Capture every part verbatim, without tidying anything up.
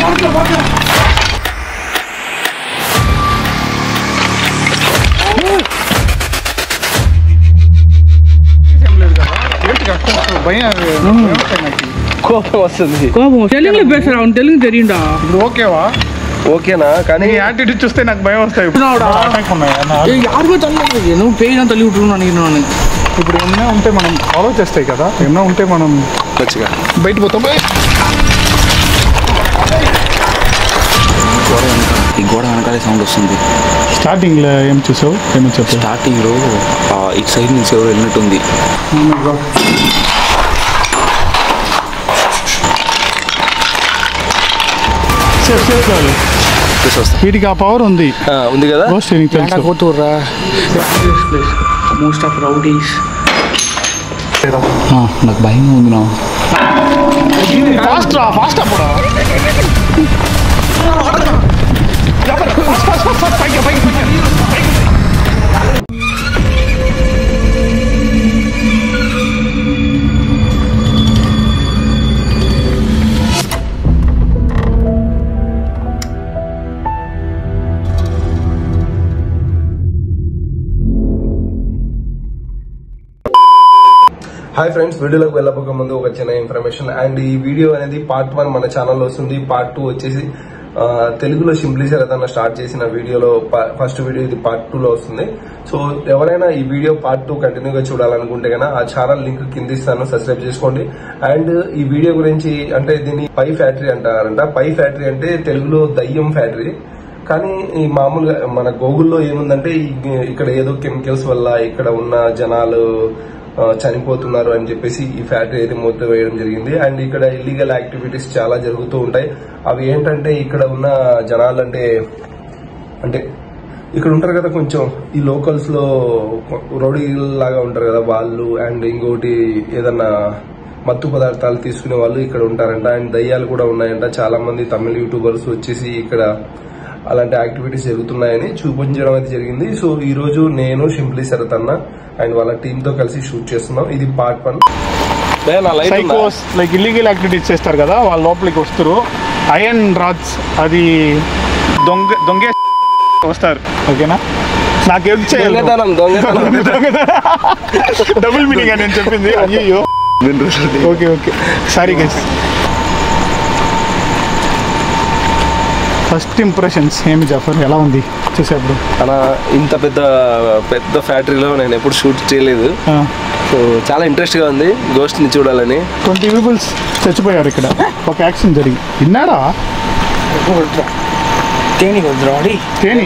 కోపం వస్తుంది. కోపం తెలుగులో పేసరా? తెలుగు తెలియదా? ఇప్పుడు ఓకేవా? ఓకేనా? కానీ యాటిట్యూడ్ చూస్తే నాకు భయం వస్తాయి. నువ్వు పేరు తల్లి ఉంటున్నాను. ఇప్పుడు ఏమైనా ఉంటే మనం ఫాలో చేస్తాయి కదా, ఏమైనా ఉంటే మనం మంచిగా బయట పోతాం. ఈ గోడ వెనకాలే సౌండ్ వస్తుంది. స్టార్టింగ్ లో ఏం చూసావు? ఏమో చెప్పు. స్టార్టింగ్ లో ఇటు సైడ్ నుంచి ఎవరు వెళ్ళినట్టుంది. వీటికి ఆ పవర్ ఉంది ఉంది కదా. Most of rowdies. నాకు భయం ఉంది. నా ఫాస్ట్ రా, ఫాస్ట్ అప్పుడు హాయ్ ఫ్రెండ్స్, వీడియోలోకి వెళ్ళబోక ముందు ఒక చిన్న ఇన్ఫర్మేషన్. అండ్ ఈ వీడియో అనేది పార్ట్ వన్ మన ఛానల్లో వస్తుంది. పార్ట్ టూ వచ్చేసి తెలుగులో సింప్లీ శరత్ స్టార్ట్ చేసిన వీడియోలో ఫస్ట్ వీడియో ఇది పార్ట్ టూ లో వస్తుంది. సో ఎవరైనా ఈ వీడియో పార్ట్ టూ కంటిన్యూగా చూడాలనుకుంటే కన్నా ఆ ఛానల్ లింక్ కింద ఇస్తాను, సబ్స్క్రైబ్ చేసుకోండి. అండ్ ఈ వీడియో గురించి అంటే దీన్ని పై ఫ్యాక్టరీ అంటారంట. పై ఫ్యాక్టరీ అంటే తెలుగులో దయ్యం ఫ్యాక్టరీ. కానీ ఈ మామూలుగా మన గూగుల్లో ఏముందంటే ఇక్కడ ఏదో కెమికల్స్ వల్ల ఇక్కడ ఉన్న జనాలు చనిపోతున్నారు అని చెప్పేసి ఈ ఫ్యాక్టరీ అయితే మూత వేయడం జరిగింది. అండ్ ఇక్కడ ఇల్లీగల్ యాక్టివిటీస్ చాలా జరుగుతూ ఉంటాయి. అవి ఏంటంటే ఇక్కడ ఉన్న జనాలు అంటే అంటే ఇక్కడ ఉంటారు కదా కొంచెం ఈ లోకల్స్ లో రౌడీ లాగా ఉంటారు కదా వాళ్ళు. అండ్ ఇంకోటి ఏదన్నా మత్తు పదార్థాలు తీసుకునే వాళ్ళు ఇక్కడ ఉంటారంట. అండ్ దయ్యాలు కూడా ఉన్నాయంట. చాలా మంది తమిళ యూట్యూబర్స్ వచ్చేసి ఇక్కడ అలాంటి యాక్టివిటీస్ జరుగుతున్నాయని చూపించడం అయితే జరిగింది. సో ఈ రోజు నేను సింప్లీ శరత్ అన్న అండ్ వాళ్ళ టీమ్ తో కలిసి షూట్ చేస్తున్నాం. ఇది పార్ట్ వన్. సైకోస్ లైక్ ఇల్లీగల్ యాక్టివిటీస్ చేస్తారు కదా, వాళ్ళ లోపలికి వస్తారు. ఐరన్ రాడ్స్ అది దొంగ దొంగ వస్తారు. ఓకేనా? నాకేం చేయాలి? డబుల్ మీనింగ్ అని నేను చెప్పింది. అయ్యో okay okay sorry guys. First impressions ఏమి జాఫర్, ఎలా ఉంది చూసేప్పుడు? అలా ఇంత పెద్ద పెద్ద ఫ్యాక్టరీలో నేను ఎప్పుడు షూట్ చేయలేదు. సో చాలా ఇంట్రెస్ట్ గా ఉంది గోస్ట్ ని చూడాలని. ట్వంటీ పీపుల్స్ చచ్చిపోయారు ఇక్కడ ఒక యాక్సిడెంట్ జరిగి. విన్నాడా? తేని వద్దు తేని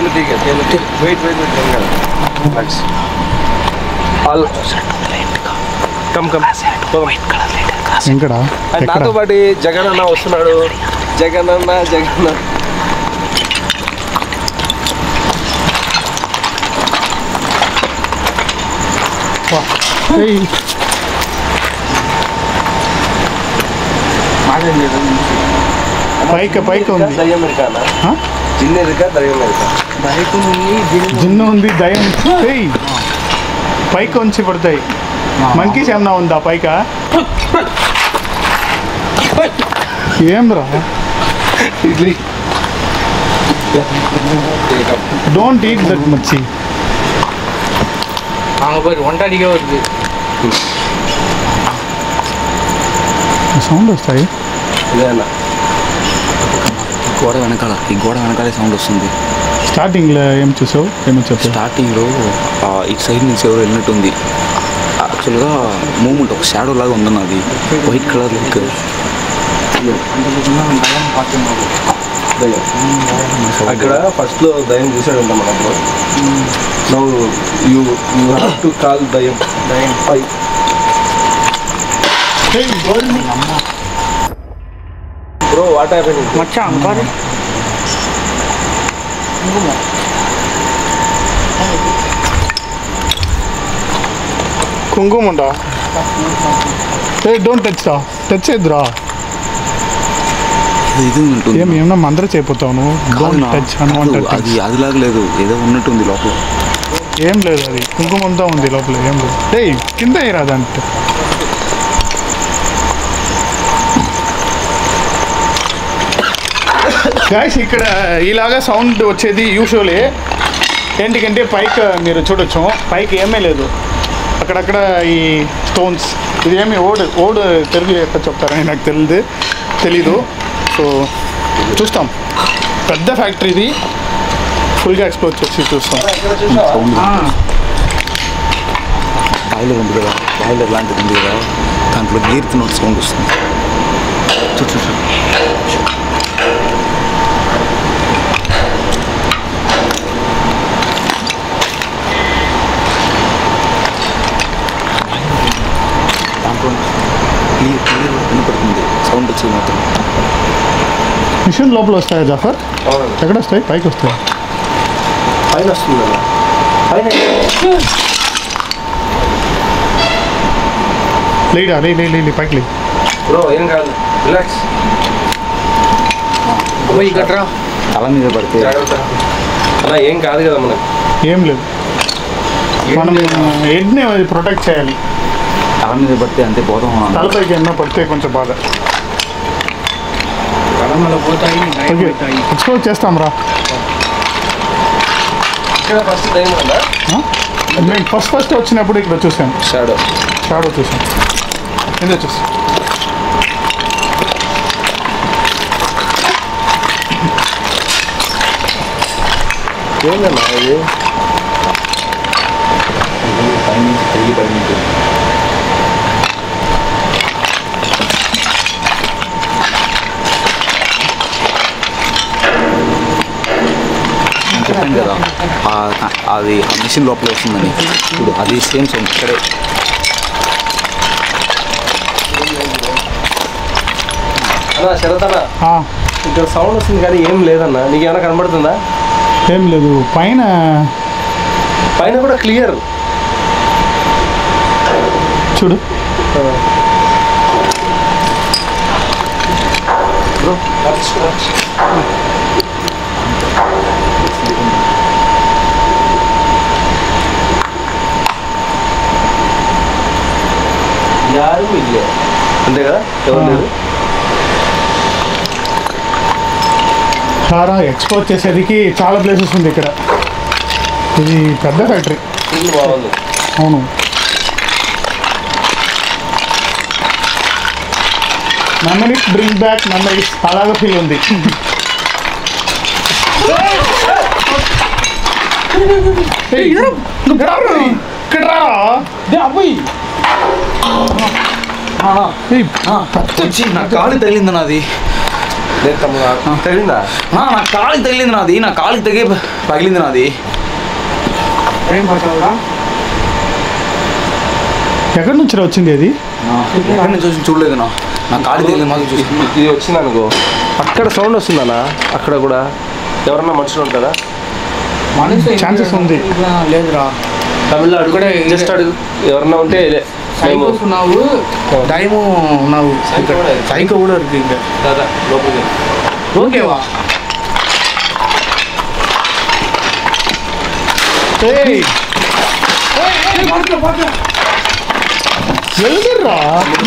నాతో పాటు జగన్ అన్న వస్తున్నాడు. జగన్ అన్న జగన్ పైకి పైకి ఉంది. దయ్యం ఇరికానా? జిన్ను ఇరికా దయ్యం ఇరికా? జిన్ను ఉంది, దయ్యం. పైకి ఉంచి పడతాయి. మంకీస్ ఏమన్నా ఉందా పైక? ఏం రా? డోంట్ ఈట్ దట్ మచ్చి. ఒంటరిగా ఉంది సౌండ్ వస్తాయి. గోడ వెనకాల ఈ గోడ వెనకాలే సౌండ్ వస్తుంది. స్టార్టింగ్ లో ఏం చూసావు? ఏమో చెప్పు. స్టార్టింగ్ లో ఇటు సైడ్ నుంచి ఎవరు వెళ్ళినట్టుంది. యాక్చువల్గా మూమెంట్ ఒక షాడో లాగా ఉందన్న, అది వైట్ కలర్ లుక్. అక్కడ ఫస్ట్ లో దయ్యం చూసాడు ఉంటాం మనకు. Now you you have to call దయ్యం దయ్యం పై. Bro what happened? మచ్చా అంకారు కుంకుమ ఉందా? డోంట్ టచ్ రా, టచ్ చేద్దురా. ఇది ఉంటుంది. ఏం ఏమన్నా మందర చేయపోతావు. అది అదిలాగా లేదు, ఏదో ఉన్నట్టుంది లోపల. ఏం లేదు, అది కుంకుమంతా ఉంది లోపల. ఏం లేదు. ఏయ్ కింద రాదంటే గాయస్ ఇక్కడ ఇలాగా సౌండ్ వచ్చేది యూజువలీ ఏంటికంటే పైకి మీరు చూడొచ్చు, పైకి ఏమీ లేదు, అక్కడక్కడ ఈ స్టోన్స్. ఇది ఏమి ఓడ్ ఓడ్ తెలుగు ఎక్కడ చెప్తారని నాకు తెలియదు తెలీదు సో చూస్తాం. పెద్ద ఫ్యాక్టరీ ఇది, ఫుల్గా ఎక్స్ప్లోర్ చేసి చూస్తాం. బాయిలర్ ఉంది కదా, బాయిలర్ లాంటిది ఉంది కదా, దాంట్లో గీరుతున్న సౌండ్ వస్తుంది. చూ చూ చూ దాంట్లో క్లియర్ క్లియర్ వినపడుతుంది సౌండ్ వచ్చేది మాత్రం. మిషన్ లోపల వస్తాయా జాఫర్? ఎక్కడ వస్తాయి? పైకి వస్తాయి. పైన వస్తుంది కదా పైన. లేడా లే లే లే పైకి లే బ్రో, ఏం కాదు, రిలాక్స్. ఇక్కడ తల మీద పడితే అలా ఏం కాదు కదా మనకు. ఏం లేదు, మనం హెడ్ని ప్రొటెక్ట్ చేయాలి. తల మీద పడితే అంతే పోతాం. తలపైకి ఎన్నో పడితే కొంచెం బాధ. కడమలో పోతాయి, ఓకే ఎక్స్ప్లోర్ చేస్తాం రా. ఇక్కడ ఫస్ట్ టైం ఉందా? నేను ఫస్ట్ ఫస్ట్ వచ్చినప్పుడు ఇక్కడ చూసాను, షాడో షాడో చూసాను. ఎందుకు చూసాను? ఏంటన్నా ఇది? పైనుంచి తిరిగి పైనుంచి చెప్పాను కదా, అది ఆ మిషన్ లోపల వస్తుందని. ఇప్పుడు అది సేమ్ సౌండ్ ఇక్కడే. అన్నా శరత్ అన్న, ఇక్కడ సౌండ్ వస్తుంది కానీ ఏం లేదన్నా. నీకు ఏమైనా కనబడుతుందా? ఏం లేదు. పైన పైన కూడా క్లియర్ చూడు. యారు ఇల్లే అంతే కదా, ఎవరు లేదు. చాలా ఎక్స్ప్లోర్ చేసేదికి చాలా ప్లేసెస్ ఉంది ఇక్కడ. ఇది పెద్ద ఫ్యాక్టరీ. ఇల్లు బాగుంది. అవును, మెమరీస్ బ్రింగ్ బ్యాక్ మెమరీస్, అలాగే ఫీల్ ఉంది. వచ్చి నా కాలు తగిలింది నాది. తగిలిందా? నా కాలికి తగిలింది నాది, నా కాలికి తగి పగిలింది నాది. ఏం పడతావురా? ఎక్కడి నుంచి వచ్చింది అది? ఎక్కడి నుంచి వచ్చి చూడలేదు నా నా కాలి తగిలింది మాకు చూసి. ఇది వచ్చింది అనుకో, అక్కడ సౌండ్ వస్తుందన్నా. అక్కడ కూడా ఎవరన్నా మనుషులు ఉంటారా? ఛాన్సెస్ ఉంది. లేదురా, తమిళనాడు కూడా జస్ట్ అడుగు, ఎవరన్నా ఉంటే సైకోస్ ఉన్నావు, టైము ఉన్నావు, సైకో కూడా ఇருக்கு ఇంకా. దాదా లోపలికి ఓకేవా? వెళ్తుర్రా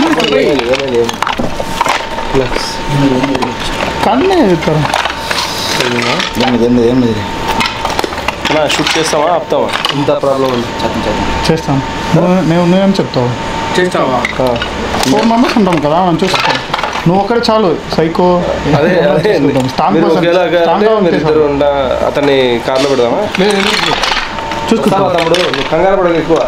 కన్నే ఎత్తారు. ఏం లేదు ఏం లేదు ఏం లేదు. షూట్ చేస్తావా ఆపుతావా? ఇంత ప్రాబ్లం ఉంది. చదువు చదువు చేస్తాను. నువ్వు- నేను నువ్వేం చెప్తావు? చేస్తావా? ఫోర్ మెంబర్స్ ఉంటాం కదా, మనం చూస్తాం. నువ్వు ఒక్కడే చాలు. సైకో అదే అదే మీరు ఒకేలాగా అంటే మీరు ఇద్దరు ఉండ అతన్ని కార్లో పెడదామా? చూసుకుంటావా తమ్ముడు, నువ్వు కంగారు పడక ఎక్కువ.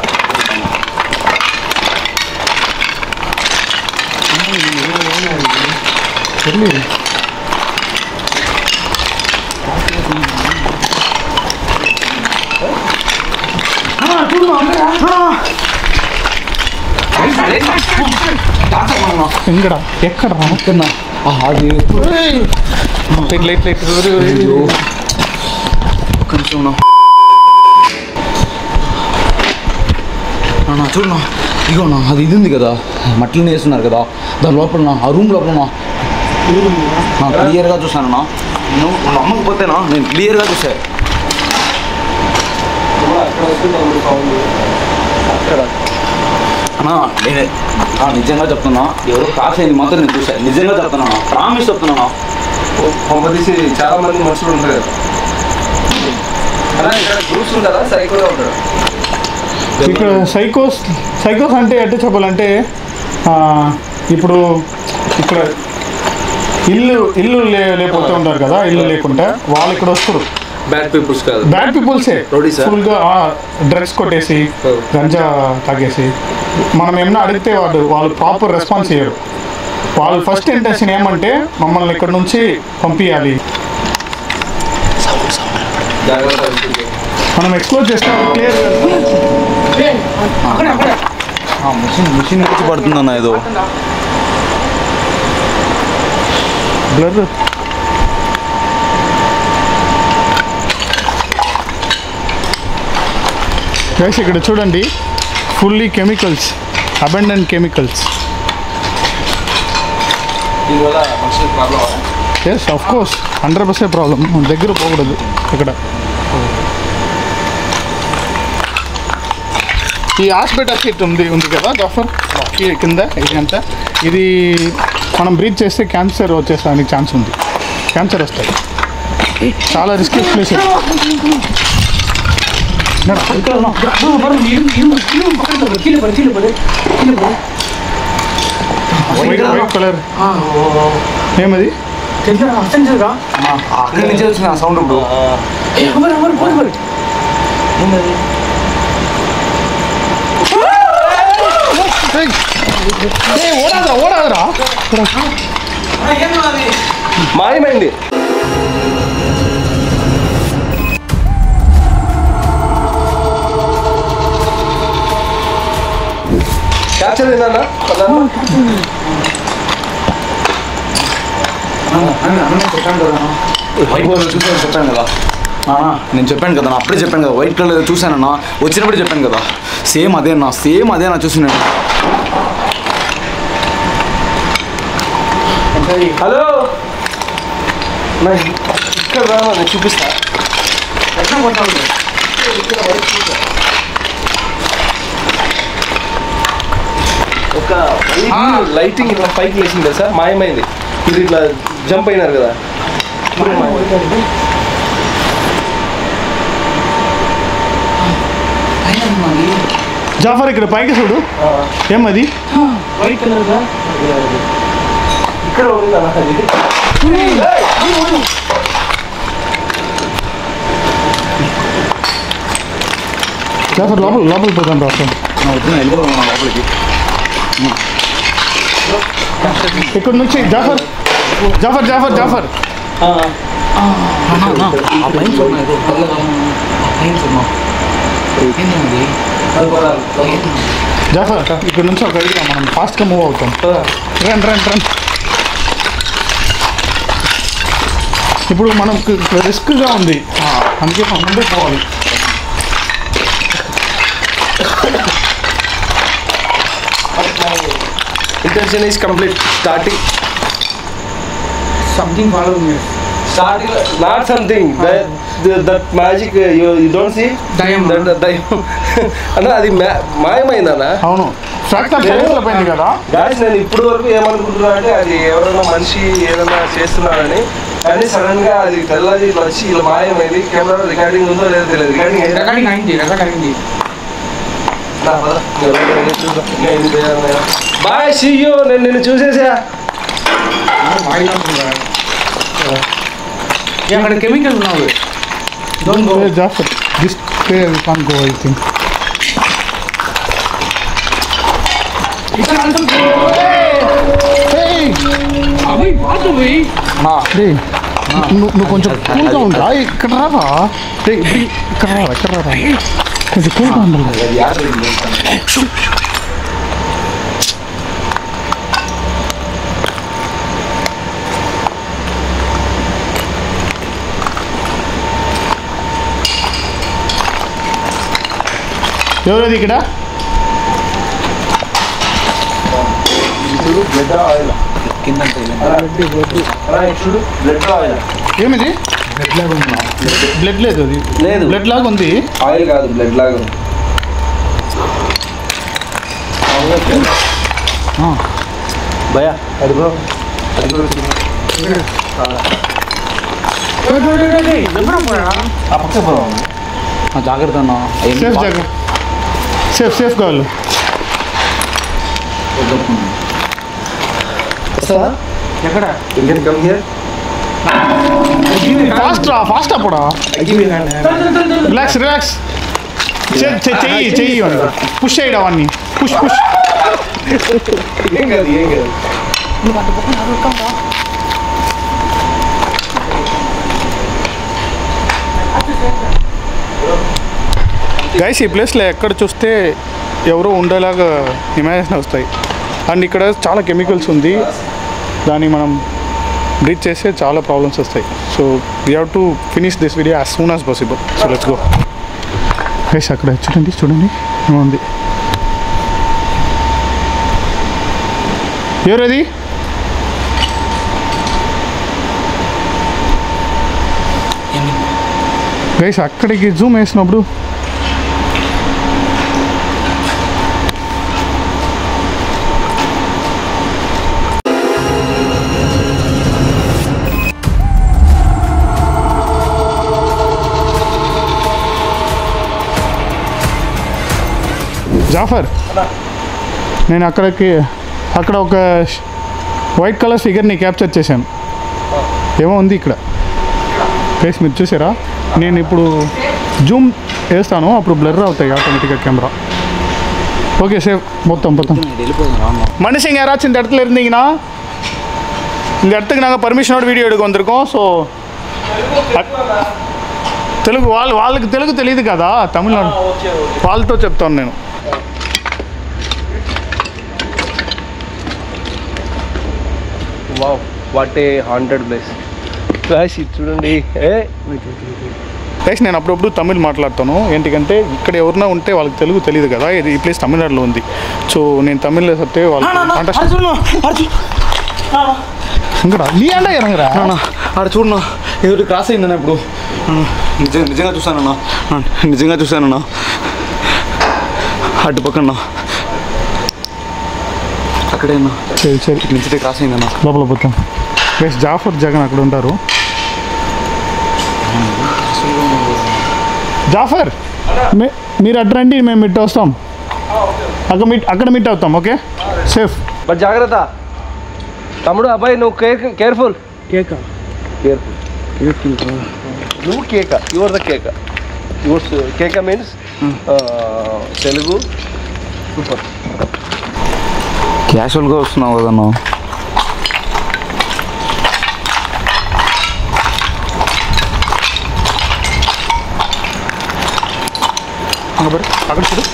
ఎక్కడ ఎక్కడ అది లైట్ లైట్ ఒక్క నిమిషం అన్నా చూడన్నా, ఇగోనా అది ఇది ఉంది కదా, మట్టిని వేస్తున్నారు కదా, దాని లోపల ఆ రూమ్ లోపల క్లియర్గా చూసానన్నా. నువ్వు నమ్మకపోతేనా నేను క్లియర్గా చూసా. అన్నా నేనే నిజంగా చెప్తున్నా, ఎవరు కాసేది మాత్రం నేను చూసా. నిజంగా చెప్తున్నా, ప్రామిస్ చెప్తున్నా. పంపదీసి చాలా మంది మనుషులు ఉంటారు కదా అలా ఇక్కడ గ్రూప్స్ ఉంటారా సైకోలో ఉంటారు ఇక్కడ సైకోస్ సైకోస్ అంటే ఎట్లా చెప్పాలంటే ఇప్పుడు ఇక్కడ ఇల్లు ఇల్లు లే లేకపోతే ఉంటారు కదా ఇల్లు లేకుండా వాళ్ళు ఇక్కడ వస్తారు బ్యాడ్ పీపుల్స్ కాదు బ్యాడ్ పీపుల్సే ఫుల్గా డ్రగ్స్ కొట్టేసి గంజా తాగేసి మనం ఏమన్నా అడిగితే వాడు వాళ్ళు ప్రాపర్ రెస్పాన్స్ చేయరు వాళ్ళు ఫస్ట్ ఇంటెన్షన్ ఏమంటే మమ్మల్ని ఇక్కడ నుంచి పంపించాలి మనం ఎక్స్ప్లోర్ చేస్తాం క్లియర్ మిషన్ మిషన్ నుంచి పడుతుందన్న ఏదో బ్లర్ గైస్ ఇక్కడ చూడండి fully chemicals abundant chemicals yes of course hundred percent problem దగ్గర పోకూడదు ఇక్కడ ఈ హాస్పిటల్ సీట్ ఉంది ఉంది కదా జాఫర్ కింద ఇది అంతా ఇది మనం బ్రీత్ చేస్తే క్యాన్సర్ వచ్చేసానికి ఛాన్స్ ఉంది క్యాన్సర్ వస్తుంది చాలా రిస్కీ ప్లేస్ వైట్ కలర్ ఏమది అక్కడి నుంచి వచ్చిన సౌండ్ ఇప్పుడు ఓడాదరా ఓడాదరా మాయమైంది క్యాప్చర్ ఏందన్నా చెప్పాను కదా నేను చెప్పాను కదా అప్పుడే చెప్పాను కదా వైట్ కలర్ చూశానన్నా వచ్చినప్పుడు చెప్పాను కదా సేమ్ అదేనా సేమ్ అదేనా చూసి నేను హలో ఇక్కడ రా నేను చూపిస్తా ఒక లైటింగ్ ఇట్లా పైకి లేచింది కదా సార్ మాయమైంది మీరు ఇట్లా జంప్ అయినారు కదా జాఫర్ ఇక్కడ పైకి చూడు ఏమది వైట్ కలర్ ఇక్కడ ఉంది కదా జాఫర్ లోపల లోపల పోతాం రాష్ట్రం వచ్చిన వెళ్ళిపోతాను లోపలికి ఇక్కడ నుంచి జాఫర్ జాఫర్ జాఫర్ జాఫర్ జాఫర్ ఇక్కడ నుంచి ఒక ఐడియా మనం ఫాస్ట్గా మూవ్ అవుతాం రన్ రన్ రన్ ఇప్పుడు మనం రిస్క్గా ఉంది అందుకే మనం ముందే పోవాలి intention is complete starting something follow me starting not something that magic you you don't see దయ్యం. దయ్యం అన్న అది మాయమైందన్న అవును ఫ్రాక్చర్ పోయింది కదా గాయస్ నేను ఇప్పుడు వరకు ఏమనుకుంటున్నా అంటే అది ఎవరైనా మనిషి ఏదైనా చేస్తున్నారని కానీ సడన్ గా అది తెల్లది ఇట్లా వచ్చి ఇలా మాయమైంది కెమెరా రికార్డింగ్ ఉందో లేదో తెలియదు రికార్డింగ్ రికార్డింగ్ అయింది రికార్డింగ్ అయింది బాయ్ సీ యూ నేను నిన్ను చూసేసా అక్కడ కెమికల్ ఉన్నావు don't go Jafar this way we can't go I think అవి పాత పోయి నువ్వు కొంచెం కూల్గా ఉందా ఇక్కడ రావా రేయ్, ఇప్పుడు ఇక్కడ రావా ఇక్కడ రావా కొంచెం కూల్గా ఉండాలి ఎవరది ఇక్కడ బ్లడ్ ఆయిల్ కింద చూడు బ్లడ్ ఆయిల్ ఏమిది బ్లడ్ లేదు అది లేదు. బ్లడ్ లాగా ఉంది ఆయిల్ కాదు బ్లడ్ లాగా ఆ. భయా అది బ్రో అది బ్రో జాగ్రత్త అన్న సేఫ్ జాగ్రత్త సేఫ్ సేఫ్ కావాలి ఎక్కడ ఫాస్ట్ రా ఫాస్ట్ అప్పుడా రిలాక్స్ రిలాక్స్ చెయ్యి చెయ్యి పుష్ చేయడం అవన్నీ పుష్ పుష్ గైస్ ఈ ప్లేస్లో ఎక్కడ చూస్తే ఎవరో ఉండేలాగా ఇమాజినేషన్ వస్తాయి అండ్ ఇక్కడ చాలా కెమికల్స్ ఉంది దాన్ని మనం బ్రీత్ చేస్తే చాలా ప్రాబ్లమ్స్ వస్తాయి so we have to finish this video as soon as possible so let's go guys అక్కడ చూడండి చూడండి ఉంది ఎవరది గైస్ అక్కడికి జూమ్ వేసినప్పుడు జాఫర్ నేను అక్కడికి అక్కడ ఒక వైట్ కలర్ ఫిగర్ని క్యాప్చర్ చేశాను ఏమో ఉంది ఇక్కడ ప్లేస్ మీరు చూసారా నేను ఇప్పుడు జూమ్ వేస్తాను అప్పుడు బ్లర్ అవుతాయి ఆటోమేటిక్గా కెమెరా ఓకే సేఫ్ மொத்தம் மொத்தம் மனுஷங்க யாராச்சும் இந்த இடத்துல இருந்தீங்கன்னா இந்த இடத்துக்கு நாங்கள் பர்மிஷனோட வீடியோ எடுக்க வந்திருக்கோம் ஸோ తెలుగు వాళ్ళు వాళ్ళకి తెలుగు తెలియదు కదా తమిళనాడు వాళ్ళతో చెప్తాను నేను wow what a haunted place guys ఇది చూడండి ఏ గైస్ నేను అప్పుడప్పుడు తమిళ్ మాట్లాడతాను ఏంటికంటే ఇక్కడ ఎవరైనా ఉంటే వాళ్ళకి తెలుగు తెలియదు కదా ఇది ఈ ప్లేస్ తమిళనాడులో ఉంది సో నేను తమిళ్లో చెప్తే వాళ్ళు ఇంకా నీ అండ ఇరంగరా ఆడ చూడన్నా ఎవరు క్రాస్ అయిందన్నా ఇప్పుడు నిజంగా నిజంగా చూసానన్నా నిజంగా చూసానన్నా అటు పక్కన అక్కడేనా సరే సరే నుంచి క్రాస్ అయిందన్నా లోపల పోతాం గైస్ జాఫర్ జగన్ అక్కడ ఉంటారు జాఫర్ మీరు అటు రండి మేము మిట్ వస్తాం అక్కడ మిట్ అక్కడ మిట్ అవుతాం ఓకే సేఫ్ బట్ జాగ్రత్త తమ్ముడు అబ్బాయి నువ్వు కేక్ కేర్ఫుల్ కేక కేర్ఫుల్ నువ్వు కేక యువర్ ద కేక యువర్స్ కేక మీన్స్ తెలుగు సూపర్ క్యాషువల్గా వస్తున్నావు కదన్నా అక్కడ చూడు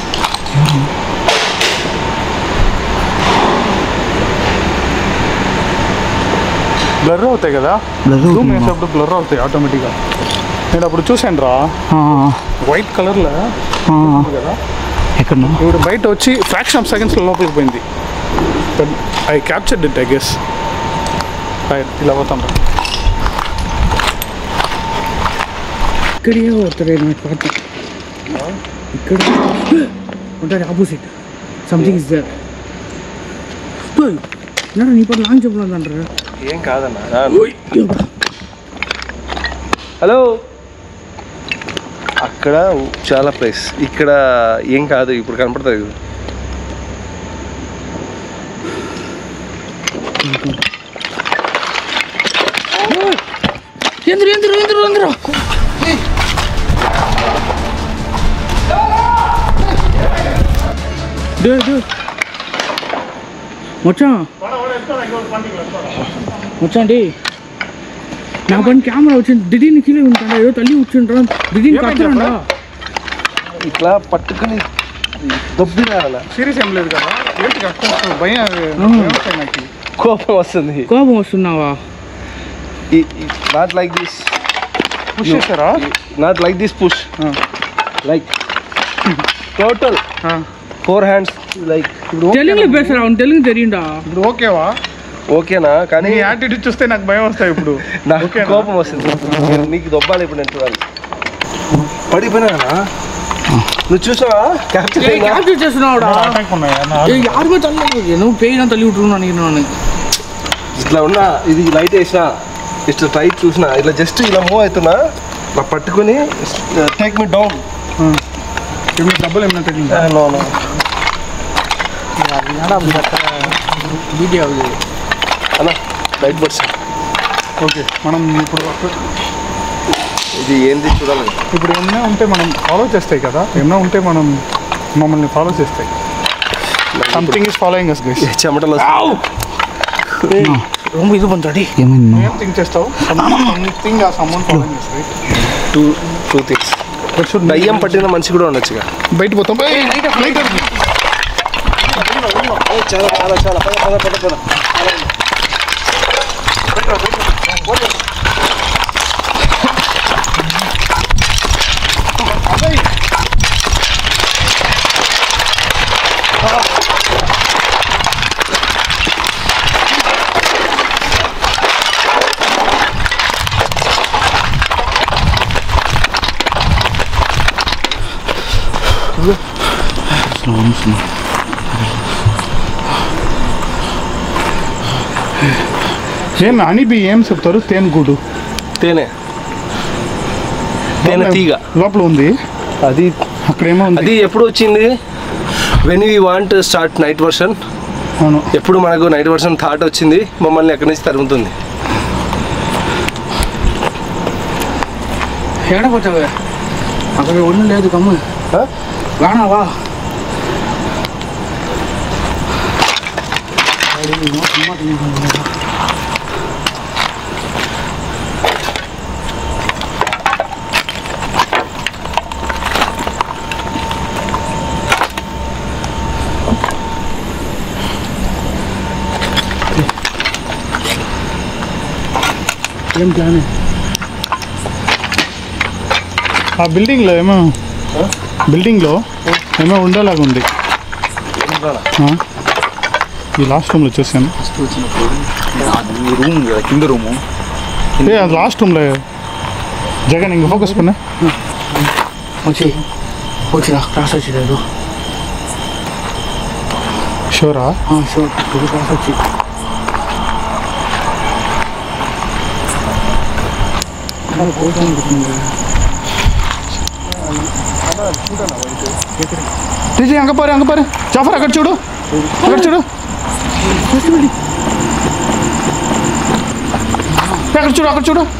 బ్లర్ అవుతాయి కదా జూమ్ వేసేటప్పుడు బ్లర్ అవుతాయి ఆటోమేటిక్గా నేను అప్పుడు చూశాను రా వైట్ కలర్లో కదా ఎక్కడ ఇప్పుడు బయట వచ్చి ఫ్రాక్షన్ ఆఫ్ సెకండ్స్లో లోపలికి పోయింది I captured it I guess ఇలా పోతాం రా ఇక్కడే పోతారే నాకు పాట ఇక్కడ ఉంటారు ఆపోజిట్ సంథింగ్ ఇస్ దేర్ నీ పట్ల లాంగ్ చెప్పలేదు అంటారా ఏం కాదన్నా హలో అక్కడ చాలా ప్లేస్ ఇక్కడ ఏం కాదు ఇప్పుడు కనపడుతుంది ఎందురు ఎందురు ఎందురు ఎందురు వచ్చా వచ్చండి నా పని కెమెరా వచ్చింది దిడీని కీలే ఉంటాడా ఏదో తల్లి కూర్చుంటారా దిడీని కట్టరా ఇట్లా పట్టుకుని దొబ్బినారలా సీరియస్ ఏం లేదు కదా ఏంటి కష్టం భయం నాకు కోపం వస్తుంది కోపం వస్తున్నావా నాట్ లైక్ దిస్ పుష్ చేస్తారా not like this push like total four hands like ఇప్పుడు తెలుగులో పేసరా అవును తెలుగు తెలియండా ఇప్పుడు ఓకేవా ఓకేనా కానీ నీ యాటిట్యూడ్ చూస్తే నాకు భయం వస్తాయి ఇప్పుడు నాకు కోపం వస్తుంది నీకు దొబ్బాలి ఇప్పుడు నేను చూడాలి పడిపోయినా నువ్వు చూసావా క్యాప్చర్ క్యాప్చర్ చేస్తున్నావుడా అటాక్ ఉన్నాయా యారు తల్లి నువ్వు పెయిన్ తల్లి ఉంటున్నాను నేను ఇట్లా ఉన్నా ఇది లైట్ వేసినా ఇట్లా టైట్ చూసిన ఇట్లా జస్ట్ ఇలా మూవ్ అవుతున్నా ఇలా పట్టుకుని టేక్ మీ డౌన్. డబ్బులు ఏమైనా తగ్గిందా? నో నో వీడియో అన్న లైట్ బర్డ్స్. ఓకే, మనం ఇప్పుడు ఇది ఏంది చూడాలి. ఇప్పుడు ఏమైనా ఉంటే మనం ఫాలో చేస్తాయి కదా, ఏమైనా ఉంటే మనం మమ్మల్ని ఫాలో చేస్తాయి. Something is following us guys. చెమటలు రొమ్మ ఇది బండి ఏం థింక్ చేస్తావు? Something uh someone following us right. Two two things. దయ్యం పట్టిన మనిషి కూడా ఉండొచ్చుగా. బయట పోతాం. చాలా చాలా చాలా పద పద పద పద. ఏం అనిబి ఏం చెప్తారు? తేనె గూడు, తేనె తేనె తీగ లోపల ఉంది. అది అక్కడేమో ఉంది. అది ఎప్పుడు వచ్చింది? When we want start night version. అవును, ఎప్పుడు మనకు నైట్ వర్షన్ థాట్ వచ్చింది, మమ్మల్ని ఎక్కడి నుంచి తరుగుతుంది. ఏడపోతావు అక్కడ ఒళ్ళు లేదు కమ్మ రానావా? ఏం ప్లాన్? ఆ బిల్డింగ్లో ఏమో బిల్డింగ్లో ఏమో ఉండేలాగా ఉంది. ఈ లాస్ట్ రూమ్లో చూసాను. రూమ్ కింద రూము. ఏ అది లాస్ట్ రూమ్లో. జగన్ ఇంక ఫోకస్ పన్న వచ్చి వచ్చిరా క్రాస్ వచ్చిలేదు. షూరా? షూర్ క్రాస్ వచ్చి అంగ పారు అంగ పారు జాఫర్ అక్కడ చూడు, అక్కడ చూడు, అక్కడ చూడు, అక్కడ చూడు.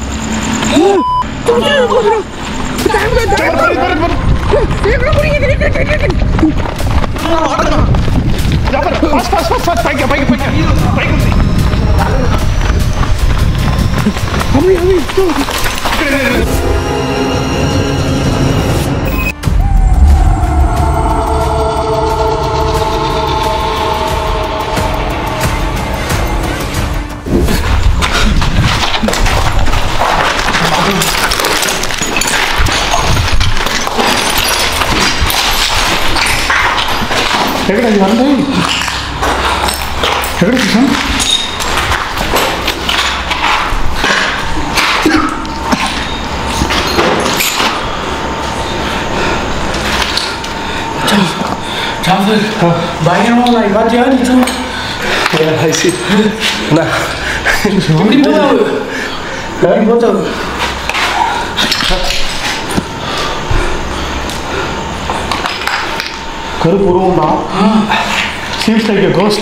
పైకి పైకి పైకి ఎక్కడ ఇవన్నీ ఎక్కడ చూసాను? కరుపు ఉందా? Seems like a ghost.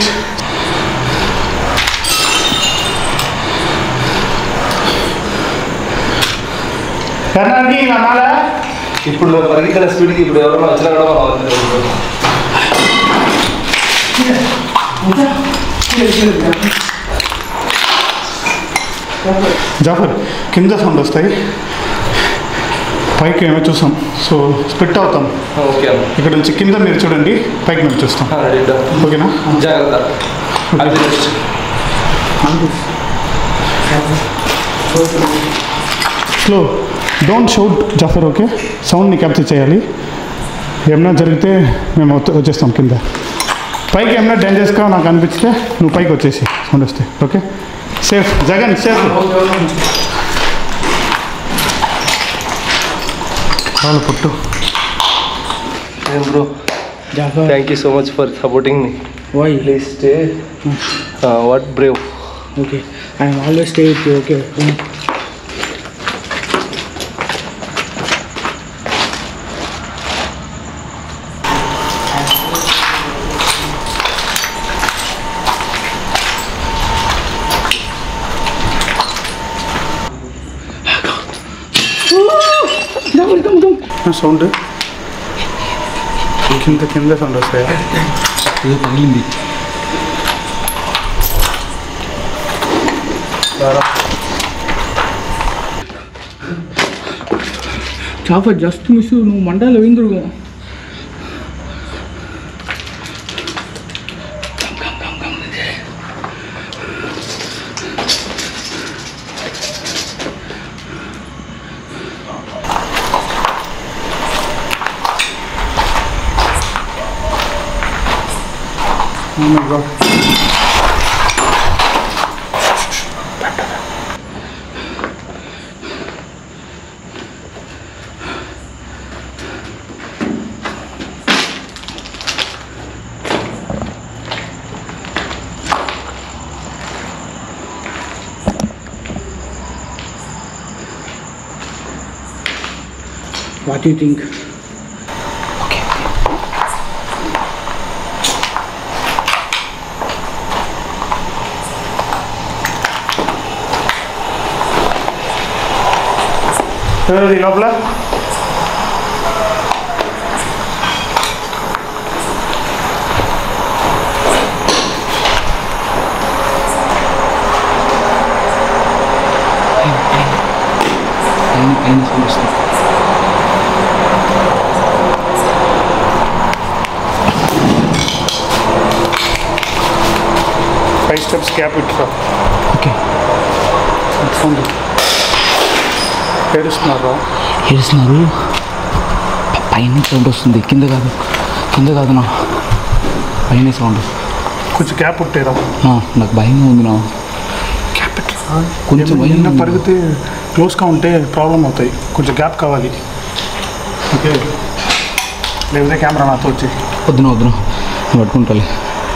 ఇప్పుడు పరిగెత్తిన స్పీడ్కి ఇప్పుడు ఎవరైనా వచ్చినా కూడా జాఫర్ కింద సౌండ్ వస్తాయి, పైకి ఏమో చూసాం. సో స్ప్లిట్ అవుతాం. ఓకే ఇక్కడ నుంచి కింద మీరు చూడండి, పైకి మేము చూస్తాం. ఓకేనా? జాగ్రత్త. Slow, don't shout Jafar. Okay, సౌండ్ని క్యాప్చర్ చేయాలి. ఏమైనా జరిగితే మేము వచ్చేస్తాం కింద. పైకి ఏమైనా డేంజరస్గా నాకు అనిపిస్తే నువ్వు పైకి వచ్చేసి సౌండ్ వస్తే. Okay, safe. జగన్ సేఫ్. చాలా పుట్టు. Bro, thank you so much for supporting మీ. Why please stay. What brave. Okay, I always stay with you. Okay. Sound కింద కింద సౌండ్ వస్తాయా? ఏదో పగిలింది. చాఫా జస్ట్ మిస్, నువ్వు మంటలో విందురు. Oh my God. What do you think? ఎవరది లోపల? ఫైవ్ స్టెప్స్ గ్యాప్ ఇట్లా. ఓకే, సౌండ్ ఏడుస్తున్నారు. ఏడుస్తున్నారు. పైన సౌండ్ వస్తుంది, కింద కాదు. కింద కాదు నా పైన సౌండ్. కొంచెం గ్యాప్ ఉంటారా? నాకు భయంగా ఉంది నా. గ్యాప్ కొంచెం భయంగా పరిగితే క్లోజ్గా ఉంటే ప్రాబ్లం అవుతాయి. కొంచెం గ్యాప్ కావాలి. ఓకే, లేకపోతే కెమెరా నాతో వచ్చి. వద్దున వద్దున పట్టుకుంటాలి.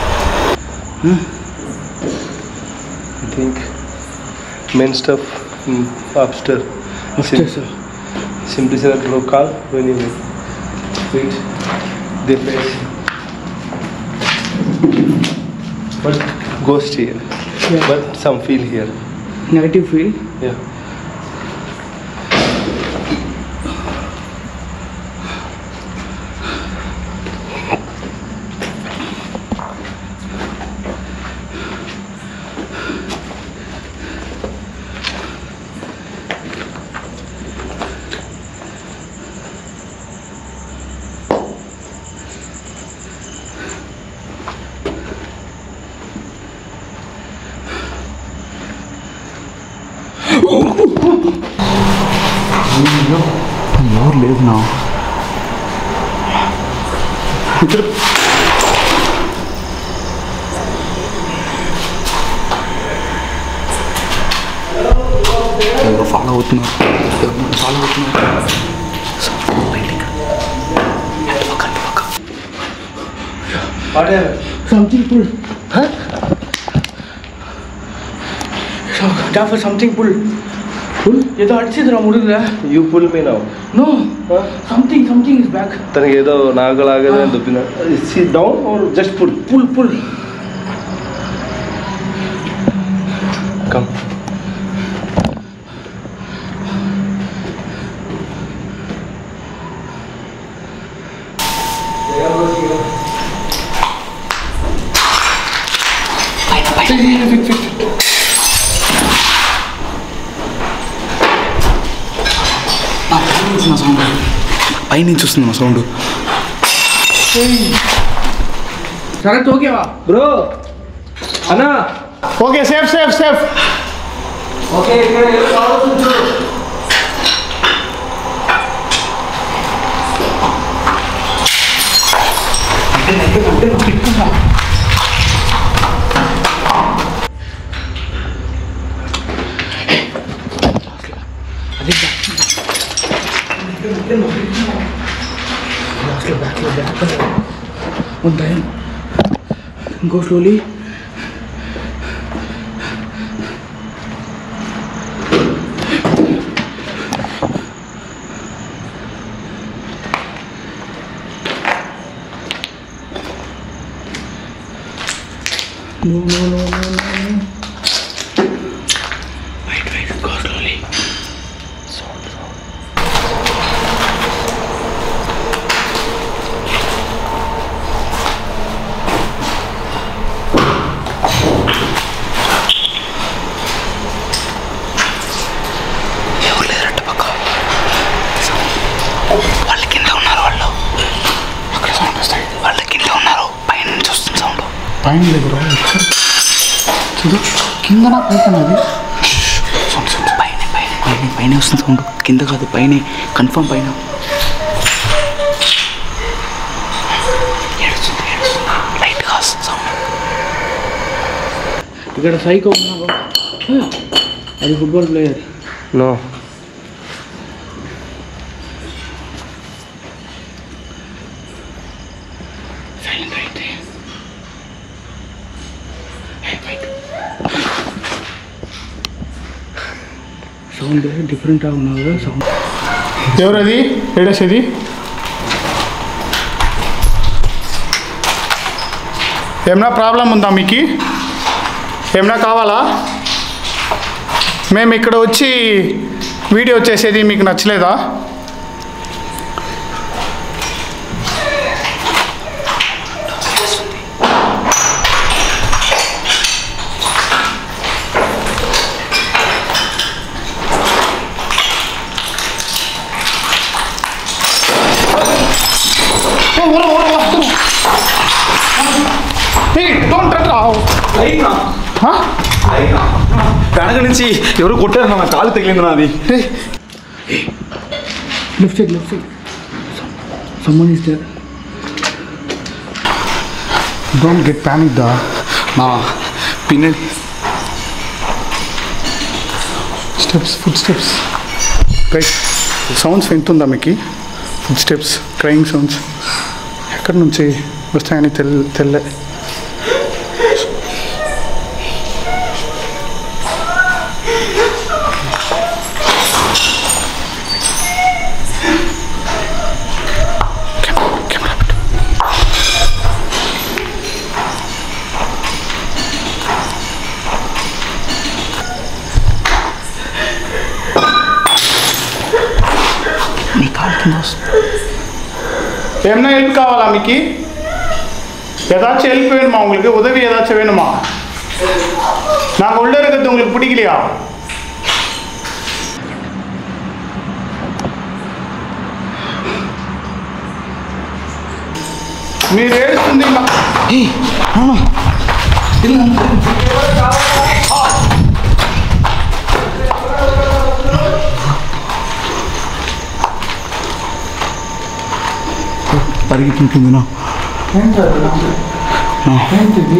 I think main stuff mm, upstairs. Upstairs, sir. Simply say that local when you wait, they face. But ghost here. Yeah. But some feel here. Negative feel. Yeah. ఎవరు లేదు నా. ఎవరు follow అవుతున్నారు, ఎవరు follow అవుతున్నారు. Whatever. Something pull. Huh? Jafar, something pull. Pull? ఏదో అడిచిద్రా ముడుగురా. You pull me now. No. Huh? Something, something is back. తనకి ఏదో నాగలాగా దొబ్బిన. Is it down or just pull? Pull, pull. Come. పైనుంచి వస్తుంది మా సౌండ్. సరే ఓకేవా బ్రో అన్నా? Okay, safe safe safe. Okay, ఇక్కడ ఏదో ఆలోచించు. Go slowly. No, no, no, no, no, no. Wait, wait, go slowly. Sound, sound. పైన లేదు చూడు కింద నా పైన అది పైన పైన పైన పైన వస్తుంది సౌండ్ కింద కాదు పైన కన్ఫర్మ్ పైన లైట్ గా సౌండ్ ఇక్కడ సైకో ఉన్నా అది ఫుట్బాల్ ప్లేయర్ నో సైలెంట్ అయితే సౌండ్ డిఫరెంట్ ఉన్నావు సౌండ్ ఎవరది ఏడేసేది ఏమన్నా ప్రాబ్లం ఉందా మీకు ఏమన్నా కావాలా మేము ఇక్కడ వచ్చి వీడియో చేసేది మీకు నచ్చలేదా వెనక నుంచి ఎవరు కొట్టారు నా కాలు తగిలింది నాది left side left side someone is there don't get panic దా నా పిన్నెల్ steps foot steps right sounds వింటుందా మీకు ఫుడ్ స్టెప్స్ క్రయింగ్ సౌండ్స్ ఎక్కడి నుంచి వస్తాయని తెల్ తెల్లే నీ కాలు కింద వస్తుంది ఏమన్నా హెల్ప్ కావాలా మీకు ஏதாச்சும் ஹெல்ப் வேணுமா உங்களுக்கு உதவி ஏதாச்சும் வேணுமா நாங்கள் உள்ள இருக்கிறது உங்களுக்கு பிடிக்கலையா మీరు ఏడుస్తుంది పరిగెత్తుంటుంది నా ఏంటిది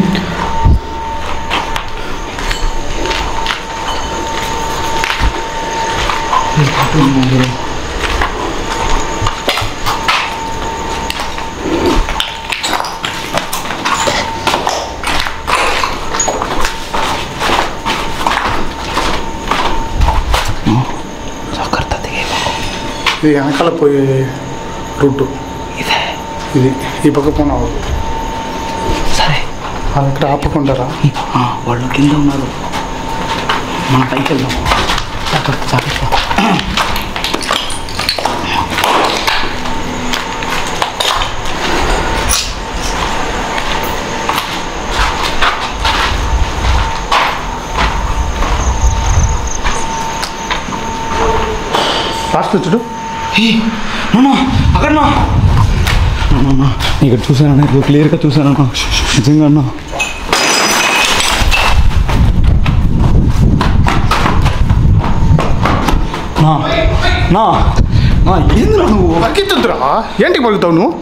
ఇది వెనకాల పోయే రూటు ఇదే ఇది ఈ పక్క పోనావు సరే వాళ్ళు ఇక్కడ ఆపుకుంటారా వాళ్ళు కింద ఉన్నారు మన పైకి వెళ్దాం జాగ్రత్త జాగ్రత్త లాస్ట్ చూడు అక్కడ ఇక్కడ చూసానన్నా ఇప్పుడు క్లియర్గా చూసానన్నా నిజంగా అన్నా నా నా నా ఏందిరా నువ్వు పరిగెత్తురా ఏంటికి పలుకుతావు నువ్వు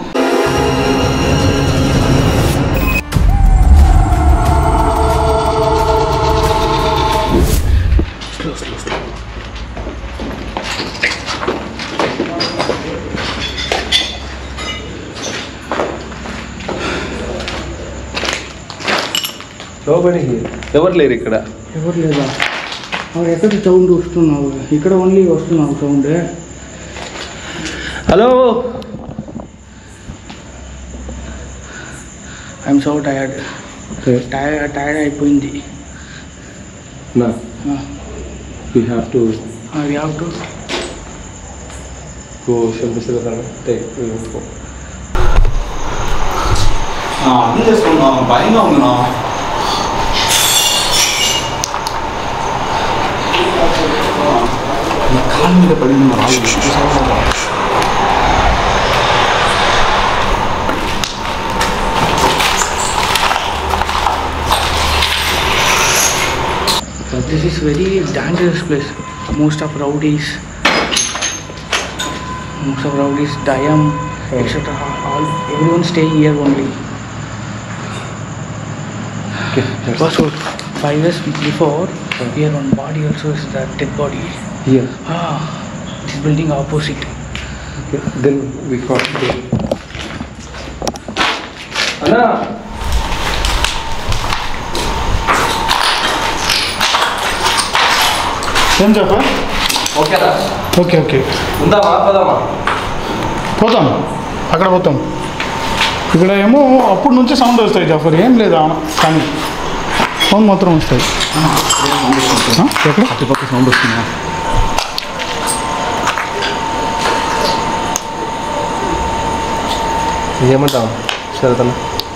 లోపలికి ఎవరు లేరు ఇక్కడ ఎవరు లేదా ಅವ್ರು ఎక్కడ సౌండ్ వస్తున్నావు ఇక్కడ ఓన్లీ వస్తున్నావు sound hello I'm so tired tired tired అయిపోయింది నా you have to we have to go Shankar take అర్థం చేసుకున్నా భయంగా ఉంది నా కాళ్ళ మీద పడింది నా రాళ్ళు This is very dangerous place. Most of rowdies, most of rowdies, Dayam, et cetera. All everyone staying here only. Okay. Because what, five years before, here one body also is that dead body. Here. Ah, this building opposite. Okay. Then we got there. Anna. ఏం చెప్పా? ఓకేనా? Okay okay ఉందామా పదామా? పోతాం, అక్కడ పోతాం. ఇక్కడ ఏమో అప్పుడు నుంచి సౌండ్ వస్తాయి జాఫర్, ఏం లేదా కానీ సౌండ్ మాత్రం వస్తాయి. ఎక్కడ అటుపక్క సౌండ్ వస్తుందా? ఏమంటావు శరతన్న?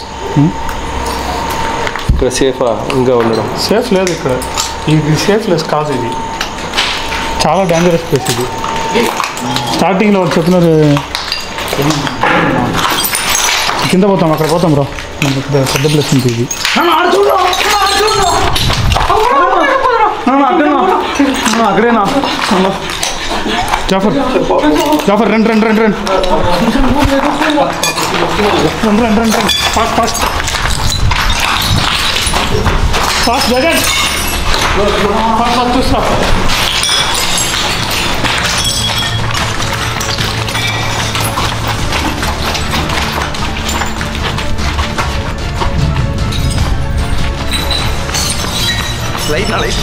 ఇక్కడ సేఫా ఇంకా ఉండడం? సేఫ్ లేదు ఇక్కడ, ఇది సేఫ్ లెస్ కాదు, ఇది చాలా డేంజరస్ ప్లేస్. ఇది స్టార్టింగ్లో వాళ్ళు చెప్పినారు కింద పోతాం, అక్కడ పోతాం రా, పెద్ద ప్లేస్ ఉంది ఇది. అక్కడేనా జాఫర్? జాఫర్ రండి రండి రండి రండి రండి రండి రండి రండి fast fast fast Jagan fast fast చూస్తా. లైట్ లైట్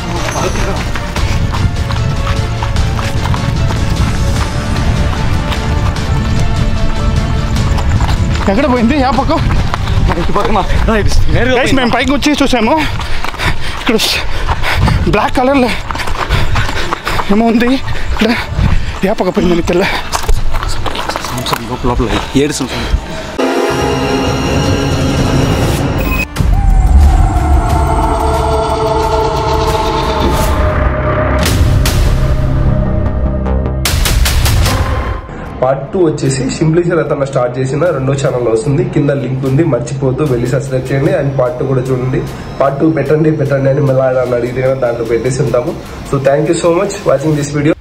ఎక్కడ పోయింది? ఆ పక్క గైస్ మేము పైకి వచ్చి చూసాము, ఇక్కడ బ్లాక్ కలర్లో ఏమో ఉంది, ఇక్కడ ఏ పక్క పోయిందని తెల్ల లోపల ఏడు సంవత్సరం. పార్ట్ టూ వచ్చేసి సింప్లీ శరతన్న స్టార్ట్ చేసిన రెండో ఛానల్లో వస్తుంది, కింద లింక్ ఉంది, మర్చిపోతూ వెళ్ళి సబ్స్క్రైబ్ చేయండి. అండ్ పార్ట్ టూ కూడా చూడండి. పార్ట్ టూ పెట్టండి పెట్టండి అని మళ్ళీ అని అడిగితే దాంట్లో పెట్టేసి ఉంటాము. So thank you so much watching this video.